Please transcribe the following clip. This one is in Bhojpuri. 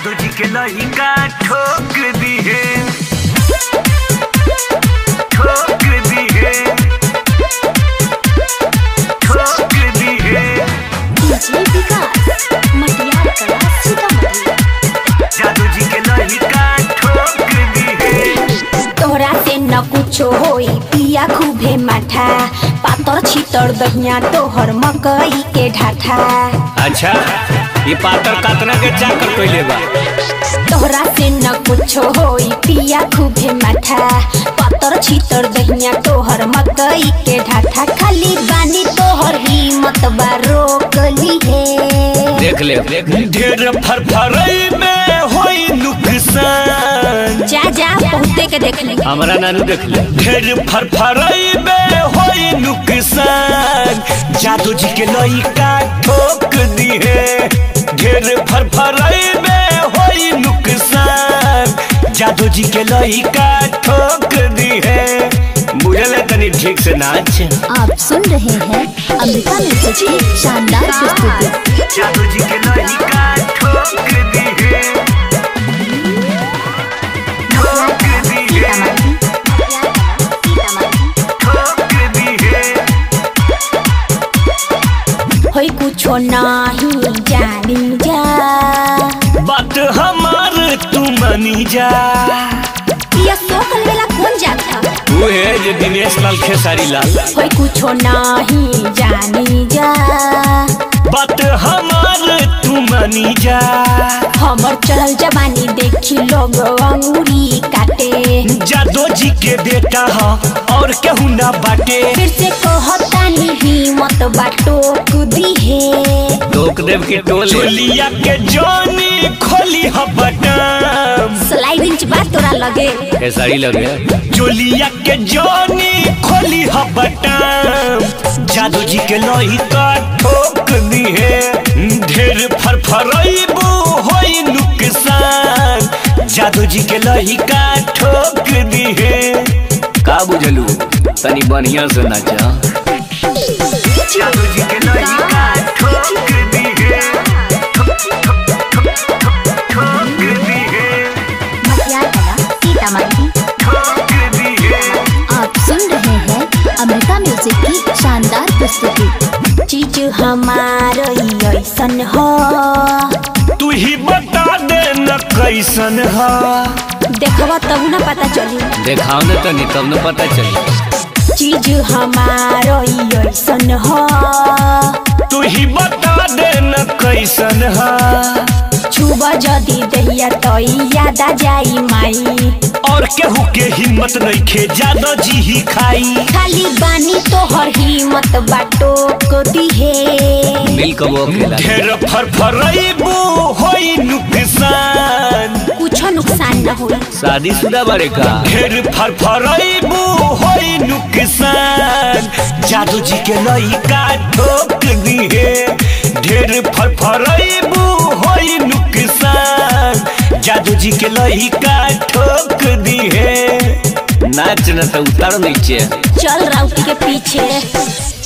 जादू जी के लइका ठोक दी है, ठोक दी है, ठोक दी है। डीजे विकास मटिया कला सीतामढ़ी। जादू जी के लइका ठोक दी है। तोहरा से न कुछो होई पिया खूबे माठा, पातर छितर दहिया तोहर मकई के ढाठा। अच्छा ये पातर कातना के चाकर कइले बा। तोहरा से न कुछो होई पिया खूबे माठा, पातर छितर दहिया तोहर मकई के ढाठा। खाली बानी तोहर हिम्मत बा रोक ली है। देख ले ढेर फरफरई में होई नुकसान। जा जा बहुते के देख ले। हमरा नानू देख ले। ढेर फरफरई में होई नुकसान। जादू जी के लइका ठोक दी है। ढेर फरफरई में होई नुकसान। जादू जी के लइका ठोक दी है। बुझले तनी ठीक से नाच। आप सुन रहे हैं अमृता म्यूजिक की शानदार प्रस्तुति। जादू जी के लइका ठोक दी है, ठोक दी है, ठोक दी है। होई कुछो नहीं जानी जा, बात हमार तू मनी जा। ये सोकल वेला कौन जाता। वो है जो दिनेश लाल खेसारी लाल। होई कुछो नहीं जानी जा, बात हमार तू मनी जा। हमर चढ़ल जवानी देखी लोग अंगूरी काटे। जादू जी के बेटा हा और केहू ना बाटे। फिर से कहतानी हिम्मत बाटो कुदी है। टोक देव के टोले। चोलिया के जोनी खोली हा बटम। स्लाइड इंच बात तोरा लगे। खेसारी लगे। चोलिया के जोनी खोली हा बटम। जादू जी के लइका ठोक दी है। ढेर फरफरईबू होई नुकसान। जादू जी के लइका ठोक दी है। का बुझलू तनी बढ़िया से नाचा। जादू जी के लइका ठोक दी है, ठोक दी है, मटिया कला सीतामढ़ी। ठोक दी है। आप सुन रहे हैं अमृता म्यूजिक की शानदार प्रस्तुति। चीज हमार ऐसन हो, तू ही बता दे न कैसन हा। देखवा तब न पता चली। देखाओ न तनी तब न पता चली। चीज हमार ऐसन हो, तू ही बता दे न कैसन हा। छुबा जदी दहिया तो याद आ जाई माई। और केहू के हिम्मत नहीं खे जादू जी ही खाई। खाली बानी तोहर हिम्मत बाटो कोदी है। मिल कबो अकेला। ढेर फरफरईबू होई नुकसान। कुछ नुकसान न होई। शादीशुदा बारे का। ढेर फरफरईबू होई नुकसान। जादू जी के लइका ठोक दी है। ढेर फरफरईबू होई नुकसान। जादू जी के लइका ठोक दी है। नाच न तो उतार नीचे। चल राउटी के पीछे।